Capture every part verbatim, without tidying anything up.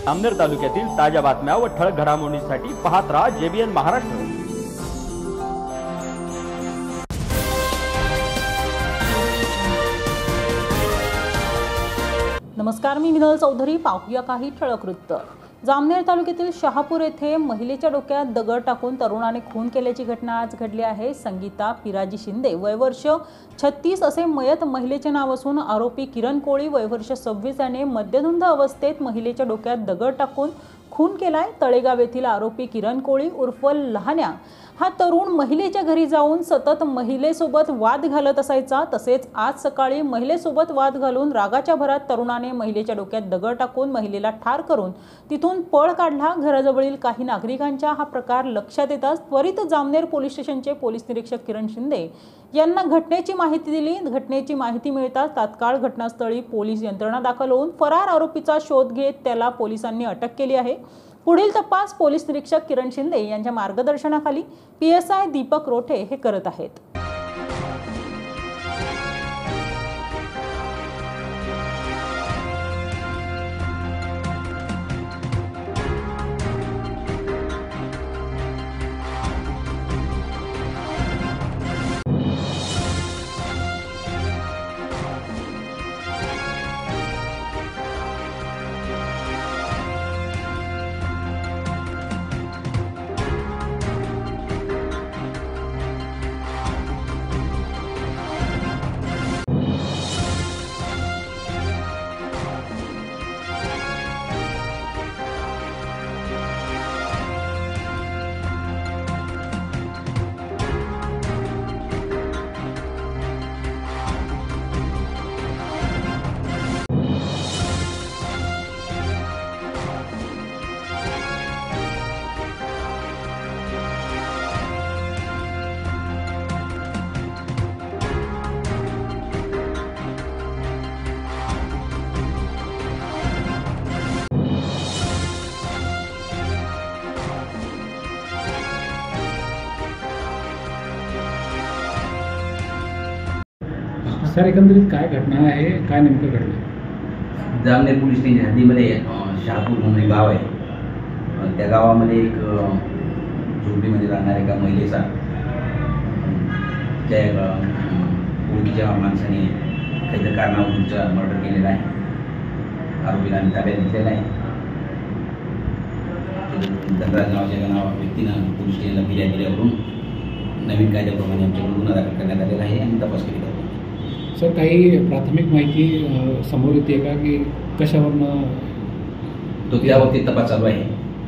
जामनेर तालुक्यातील ताज्या बातम्या व ठळक घडामोडींसाठी पाहत राहा जेबीएन महाराष्ट्र। नमस्कार, मी विनोद चौधरी। पाहूया काही ठळक वृत्त। जामनेर तालुक्यातील शहापूर येथे महिलेच्या डोक्यात दगड टाकून तरुणाने खून केल्याची घटना आज घडली आहे। संगीता पिराजी शिंदे वय वर्ष छत्तीस असे मयत महिलेचे नाव असून आरोपी किरण कोळी वय वर्ष सव्वीस याने मद्यधुंद अवस्थेत महिलेच्या डोक्यात दगड टाकून खून केलाय। तळेगाव येथील आरोपी किरण कोळी उर्फ लहान्या हा तरुण महिलेच्या घरी जाऊन सतत महिलेसोबत वाद घालत असायचा। तसेच आज सकाळी महिलेसोबत वाद घालून रागाच्या भरात तरुणाने महिलेच्या डोक्यात दगड टाकून महिलेला ठार करून तिथून पळ काढला। घराजवळील काही नागरिकांच्या हा प्रकार लक्षात येताच त्वरित जामनेर पोलीस स्टेशनचे पोलीस निरीक्षक किरण शिंदे यांना घटनेची माहिती दिली। घटनेची माहिती मिळताच तात्काळ घटनास्थळी पोलीस यंत्रणा दाखल होऊन फरार आरोपीचा शोध घेत त्याला पोलिसांनी अटक केली आहे। पुढील तपास पोलीस निरीक्षक किरण शिंदे यांच्या मार्गदर्शनाखाली पीएसआय दीपक रोठे हे करत आहेत। सर, एकंदरीत काय घटना आहे, काय नेमकं घडलं? जामनेर पोलीस स्टेशन हद्दीमध्ये शहापूर म्हणून एक गाव आहे। त्या गावामध्ये एक झोपडीमध्ये राहणाऱ्या एका महिलेचा त्या ओळखीच्या माणसाने काहीतरी कारणावरून मर्डर केलेला आहे। आरोपीला आम्ही ताब्यात घेतलेला आहे। धनराज नावाच्या नावा व्यक्तीनं पोलीस स्टेशनला फिर्याद दिल्यावरून नवीन कायद्याप्रमाणे आमच्याकडून गुन्हा दाखल करण्यात आलेला आहे आणि तपास केला जातो। सर, काही प्राथमिक माहिती समोर येते का की कशावरनं तो त्याबाबतीत तपास चालू आहे?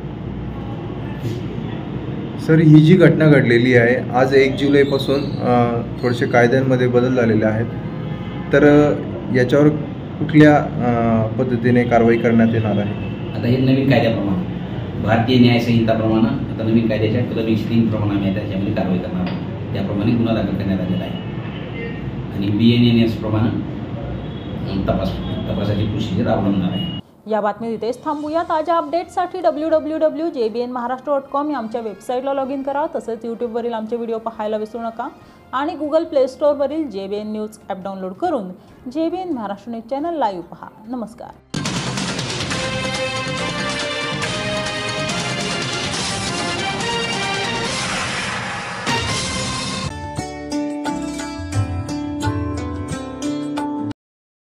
सर, ही जी घटना घडलेली आहे आज एक जुलैपासून थोडेसे कायद्यांमध्ये बदल झालेले आहेत, तर याच्यावर कुठल्या पद्धतीने कारवाई करण्यात येणार आहे? आता हे नवीन कायद्याप्रमाणे भारतीय न्याय संहिताप्रमाणे आता नवीन कायद्याच्या कलम एकशे तीन प्रमाणे आम्ही त्याच्यामध्ये कारवाई करणार आहोत। त्याप्रमाणे गुन्हा दाखल करण्यात आलेला आहे आणि बी एन एन एस प्रमाणे तपास तपासाची प्रोसिजर अवलंबणार आहे। या बातमी इथेच थांबूया। ताज्या अपडेट्ससाठी W W W dot J B N Maharashtra dot com या आमच्या वेबसाईटला लॉग इन करा। तसेच यूट्यूबवरील आमचे व्हिडिओ पाहायला विसरू नका आणि गुगल प्ले स्टोअरवरील J B N news app download करून J B N Maharashtra news channel live पहा। नमस्कार।